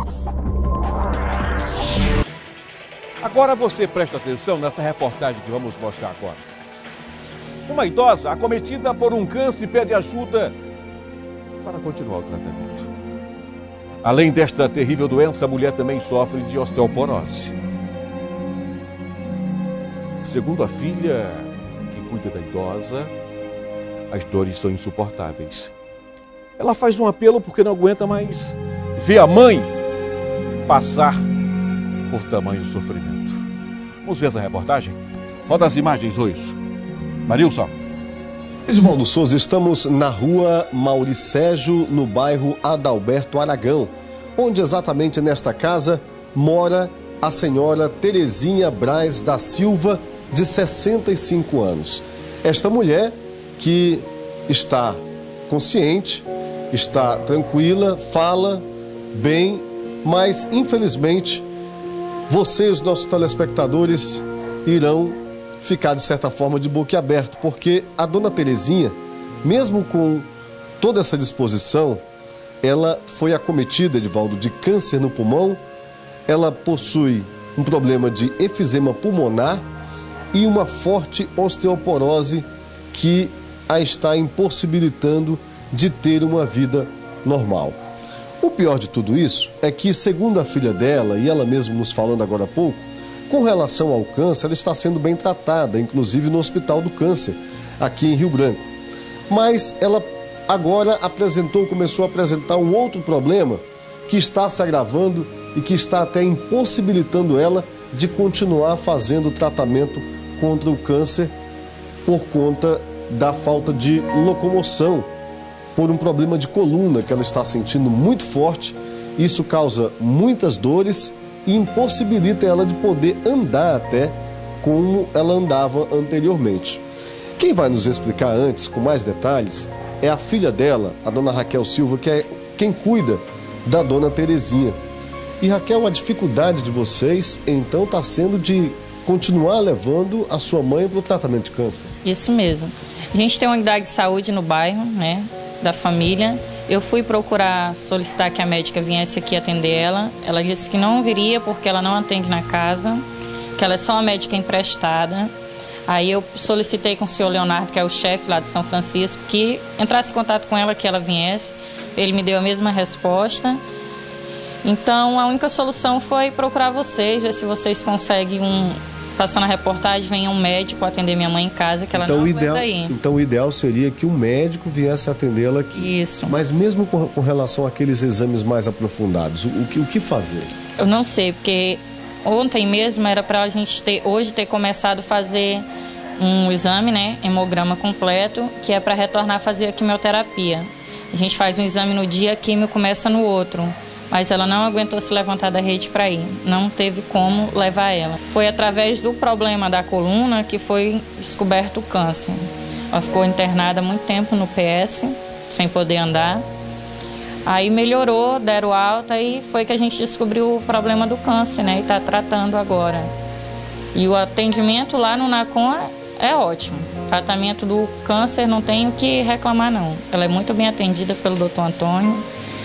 Agora você presta atenção nessa reportagem que vamos mostrar agora. Uma idosa acometida por um câncer pede ajuda para continuar o tratamento. Além desta terrível doença, a mulher também sofre de osteoporose. Segundo a filha que cuida da idosa, as dores são insuportáveis. Ela faz um apelo porque não aguenta mais ver a mãe passar por tamanho sofrimento. Vamos ver essa reportagem? Roda as imagens, Luiz. Marilson. Edivaldo Souza, estamos na rua Mauricégio, no bairro Adalberto Aragão, onde exatamente nesta casa mora a senhora Terezinha Braz da Silva, de 65 anos. Esta mulher que está consciente, está tranquila, fala bem, mas infelizmente você e os nossos telespectadores irão ficar de certa forma de boquiaberto, porque a dona Terezinha, mesmo com toda essa disposição, ela foi acometida, Edivaldo, de câncer no pulmão, ela possui um problema de efizema pulmonar e uma forte osteoporose que a está impossibilitando de ter uma vida normal. O pior de tudo isso é que, segundo a filha dela, e ela mesma nos falando agora há pouco, com relação ao câncer, ela está sendo bem tratada, inclusive no Hospital do Câncer, aqui em Rio Branco. Mas ela agora começou a apresentar um outro problema que está se agravando e que está até impossibilitando ela de continuar fazendo o tratamento contra o câncer por conta da falta de locomoção, por um problema de coluna que ela está sentindo muito forte. Isso causa muitas dores e impossibilita ela de poder andar até como ela andava anteriormente. Quem vai nos explicar antes, com mais detalhes, é a filha dela, a dona Raquel Silva, que é quem cuida da dona Terezinha. E Raquel, a dificuldade de vocês, então, está sendo de continuar levando a sua mãe para o tratamento de câncer. Isso mesmo. A gente tem uma unidade de saúde no bairro, né, da família. Eu fui procurar solicitar que a médica viesse aqui atender ela. Ela disse que não viria porque ela não atende na casa, que ela é só uma médica emprestada. Aí eu solicitei com o senhor Leonardo, que é o chefe lá de São Francisco, que entrasse em contato com ela, que ela viesse. Ele me deu a mesma resposta. Então a única solução foi procurar vocês, ver se vocês conseguem passar na reportagem, venha um médico atender minha mãe em casa, que ela não aguenta ir. Então o ideal seria que um médico viesse atendê-la aqui. Isso. Mas mesmo com relação àqueles exames mais aprofundados, o que fazer? Eu não sei, porque ontem mesmo era para a gente hoje ter começado a fazer um exame, né, hemograma completo, que é para retornar a fazer a quimioterapia. A gente faz um exame no dia, a quimio começa no outro. Mas ela não aguentou se levantar da rede para ir. Não teve como levar ela. Foi através do problema da coluna que foi descoberto o câncer. Ela ficou internada há muito tempo no PS, sem poder andar. Aí melhorou, deram alta e foi que a gente descobriu o problema do câncer, né? E está tratando agora. E o atendimento lá no NACOM é ótimo. O tratamento do câncer não tem o que reclamar, não. Ela é muito bem atendida pelo Dr. Antônio.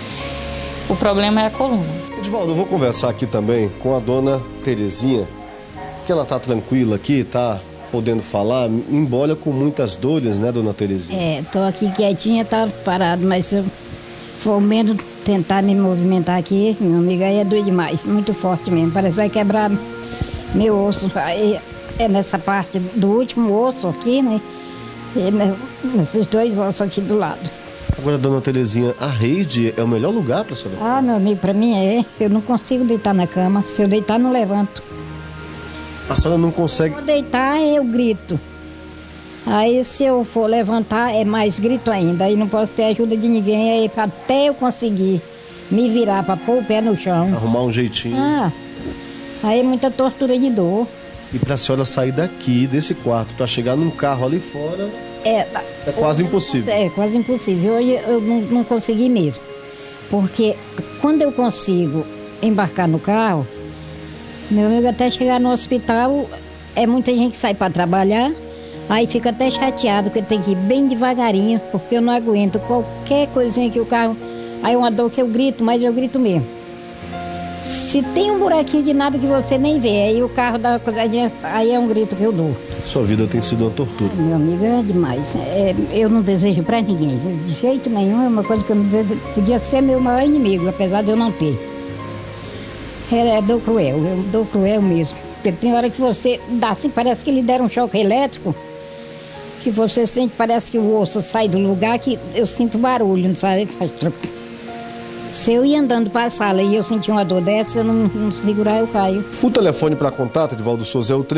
O problema é a coluna. Edivaldo, eu vou conversar aqui também com a dona Terezinha, que ela está tranquila aqui, está podendo falar, embora com muitas dores, né, dona Terezinha? Estou aqui quietinha, tá parado, mas se eu for menos tentar me movimentar aqui, meu amigo, aí é doido demais, muito forte mesmo, parece que vai quebrar meu osso, aí é nessa parte do último osso aqui, né, e nesses dois ossos aqui do lado. Agora, dona Terezinha, a rede é o melhor lugar para a senhora? Ah, meu amigo, para mim é. Eu não consigo deitar na cama. Se eu deitar, não levanto. A senhora não consegue... Se eu deitar, eu grito. Aí, se eu for levantar, é mais grito ainda. Aí não posso ter ajuda de ninguém. Aí, até eu conseguir me virar para pôr o pé no chão. Arrumar um jeitinho. Aí é muita tortura de dor. E para a senhora sair daqui, desse quarto, para chegar num carro ali fora... É quase impossível. É quase impossível. Hoje eu não consegui mesmo. Porque quando eu consigo embarcar no carro, meu amigo, até chegar no hospital, é muita gente que sai para trabalhar, aí fica até chateado, porque tem que ir bem devagarinho, porque eu não aguento qualquer coisinha que o carro... Aí uma dor que eu grito, mas eu grito mesmo. Se tem um buraquinho de nada que você nem vê, aí o carro dá uma coisadinha, aí é um grito que eu dou. Sua vida tem sido uma tortura. Meu amigo, é demais. Eu não desejo pra ninguém, de jeito nenhum. É uma coisa que eu não desejo. Podia ser meu maior inimigo, apesar de eu não ter. É dor cruel, dor cruel mesmo. Porque tem hora que você dá assim, parece que lhe deram um choque elétrico, que você sente, parece que o osso sai do lugar, que eu sinto barulho, não sabe? Faz truc. Se eu ia andando para a sala e eu sentia uma dor dessa, eu não segurar, eu caio. O telefone para contato, Edivaldo Souza, é o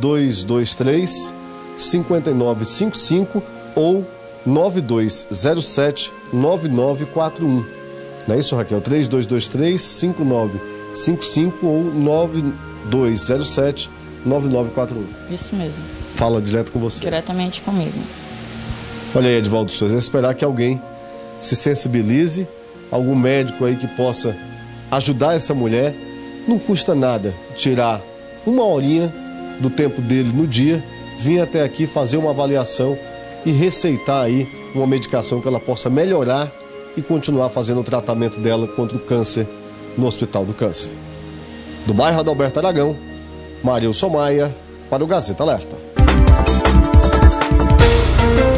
3223-5955 ou 9207-9941. Não é isso, Raquel? 3223-5955 ou 9207-9941. Isso mesmo. Fala direto com você. Diretamente comigo. Olha aí, Edivaldo Souza, é esperar que alguém se sensibilize, algum médico aí que possa ajudar essa mulher. Não custa nada tirar uma horinha do tempo dele no dia, vir até aqui fazer uma avaliação e receitar aí uma medicação que ela possa melhorar e continuar fazendo o tratamento dela contra o câncer no Hospital do Câncer. Do bairro Adalberto Aragão, Marilson Maia, para o Gazeta Alerta.